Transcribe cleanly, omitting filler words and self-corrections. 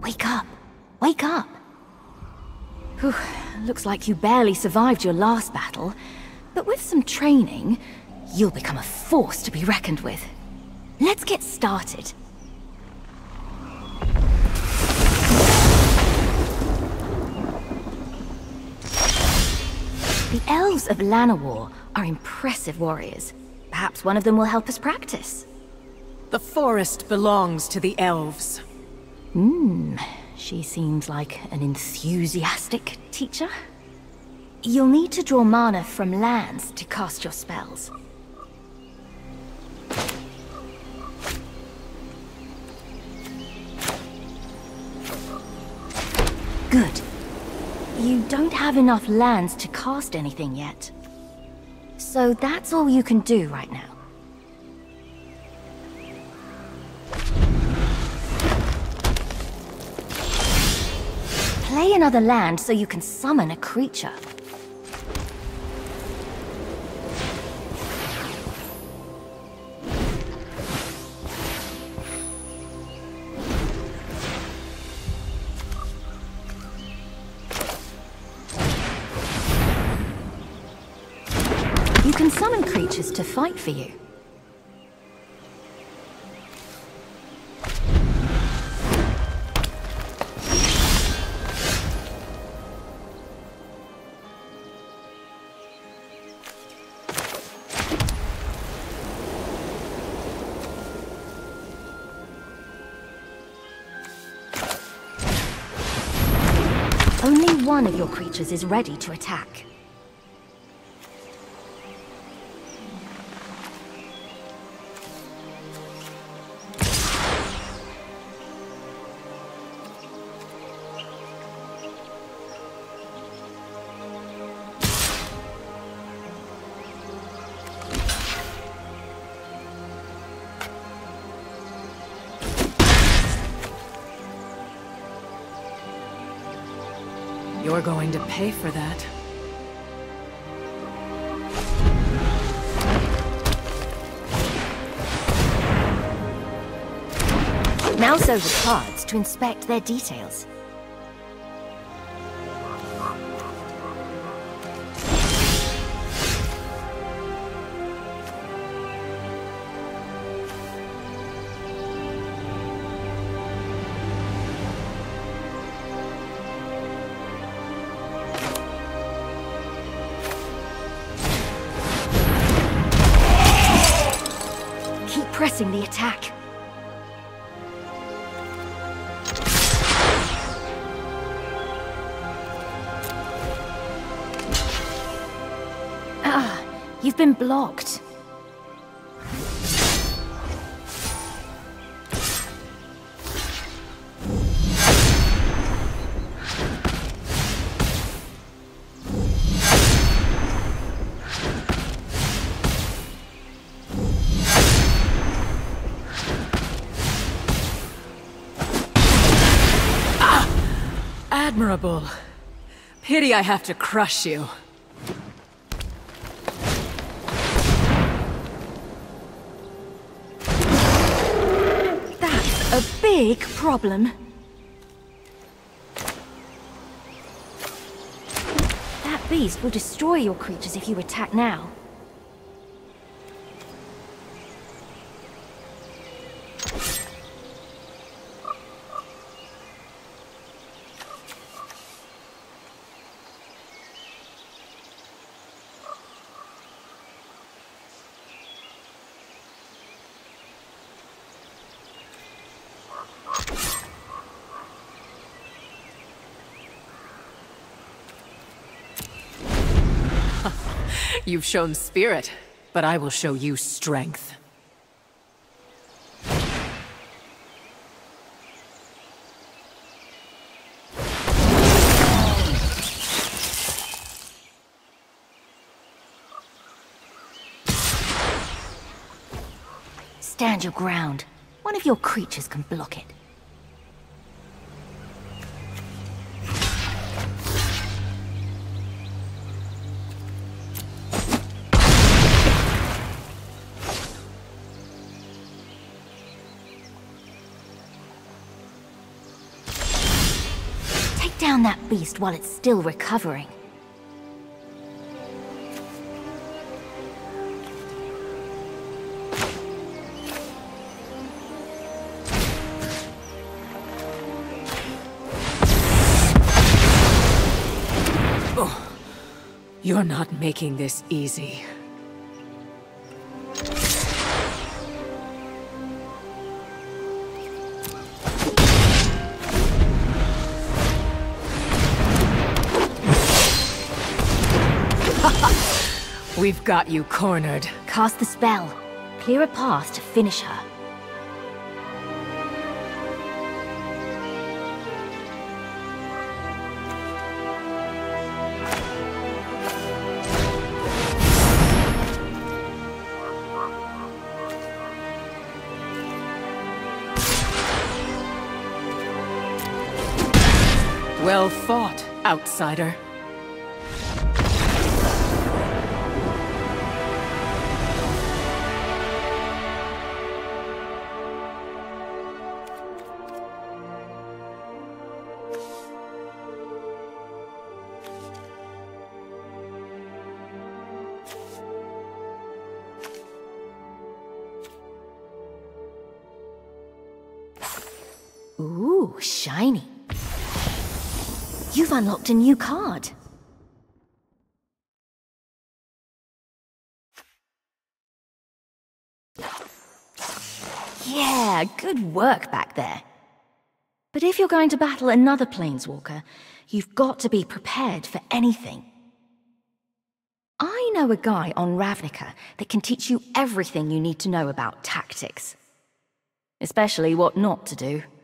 Wake up! Wake up! Whew, looks like you barely survived your last battle, but with some training, you'll become a force to be reckoned with. Let's get started. The elves of Llanowar are impressive warriors. Perhaps one of them will help us practice. The forest belongs to the elves. She seems like an enthusiastic teacher. You'll need to draw mana from lands to cast your spells. Good. You don't have enough lands to cast anything yet. So that's all you can do right now. Play another land so you can summon a creature. You can summon creatures to fight for you. Only one of your creatures is ready to attack. You're going to pay for that. Mouse over cards to inspect their details. Pressing the attack. You've been blocked. Admirable. Pity I have to crush you. That's a big problem. That beast will destroy your creatures if you attack now. You've shown spirit, but I will show you strength. Stand your ground. One of your creatures can block it. down that beast while it's still recovering. You're not making this easy. We've got you cornered. Cast the spell. Clear a path to finish her. Well fought, outsider. Ooh, shiny. You've unlocked a new card. Yeah, good work back there. But if you're going to battle another Planeswalker, you've got to be prepared for anything. I know a guy on Ravnica that can teach you everything you need to know about tactics. Especially what not to do.